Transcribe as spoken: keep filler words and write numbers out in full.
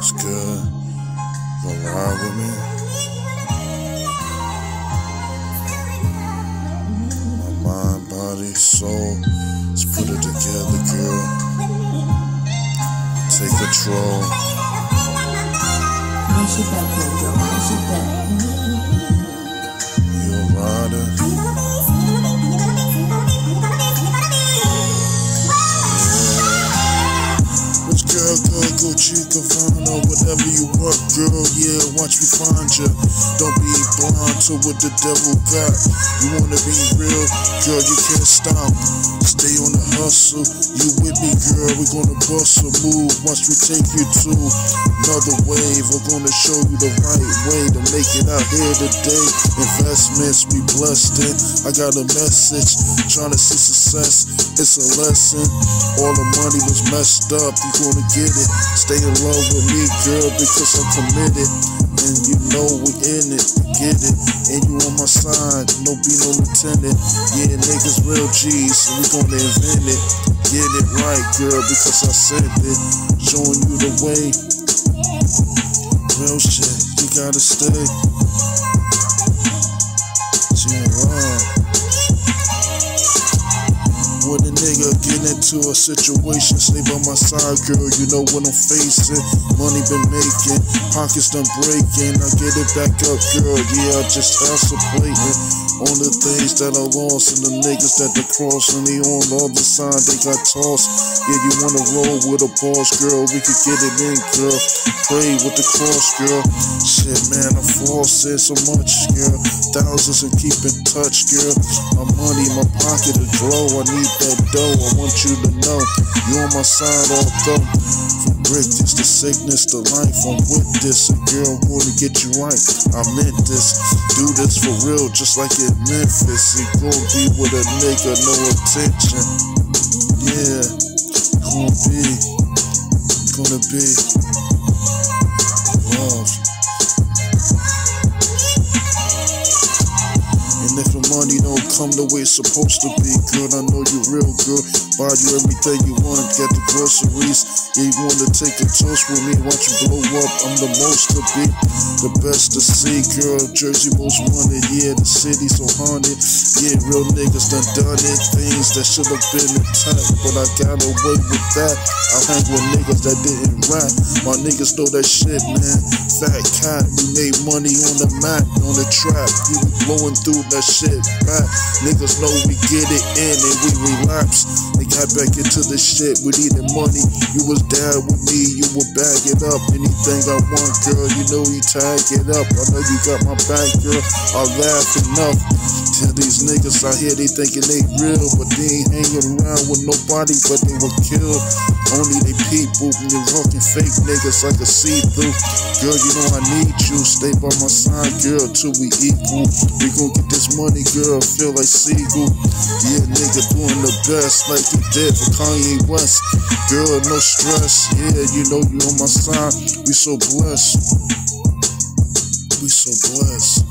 What's good? Gonna ride with me? My mind, body, soul. Let's put it together, girl. Take control. You a rider? Girl, girl, go Chica, Vanna, whatever you want, girl, yeah, watch me find ya. Don't be blind to what the devil got. You wanna be real, girl, you can't stop. Stay on the hustle, you with me, girl, we gonna bust a move. Once we take you to another wave, we're gonna show you the right way to make it out here today. Investments we blessed in. I got a message, trying to see success, it's a lesson. All the money was messed up, you gonna get it. Stay in love with me, girl, because I'm committed. And you know we in it, get it. And you on my side, no be no lieutenant. Yeah, niggas real G's, so we gonna invent it. Get it right, girl, because I said it. Showing you the way. Real shit, you gotta stay. She around. When a nigga get into a situation, stay by my side, girl, you know what I'm facing. Money been making, pockets done breaking. I get it back up, girl, yeah, I just contemplating on the things that I lost and the niggas that they crossed. And they on the other side, they got tossed. Yeah, you wanna roll with a boss, girl, we could get it in, girl. Pray with the cross, girl. Shit, man, I flossed it so much, girl. Thousands and keep in touch, girl. My money, my pocket is low, I need that dough, I want you to know you on my side although from brick, this the sickness, the life, I'm with this. A girl wanna get you right, I meant this. Do this for real, just like in Memphis. It gon' be with a nigga, no attention. Yeah, gonna be, gonna be love. And if the money don't come the way it's supposed to be, girl, I know you real, girl. Buy you everything you want, get the groceries. Yeah, you wanna take a toast with me, watch you blow up. I'm the most to be, the best to see, girl. Jersey most wanted, yeah, the city so haunted. Yeah, real niggas done done it, things that should have been intact, but I got away with that. I hang with niggas that didn't rap. My niggas know that shit, man. Fat cat, we made money on the mat, on the trap. We be blowing through that shit back. Niggas know we get it in and we relapse. They got back into the shit, we needed money. You was down with me, you would bag it up. Anything I want, girl, you know you tag it up. I know you got my back, girl, I laugh enough. Tell these niggas out here they thinking they real, but they ain't hanging around with nobody, but they were killed. Only they people, and you fucking fake niggas I can see through. Girl, you know I need you, stay by my side, girl, till we equal. We gon' get this money, girl, feel like Seagull. Yeah, nigga doing the best like he did for Kanye West. Girl, no stress, yeah, you know you on my side. We so blessed, we so blessed.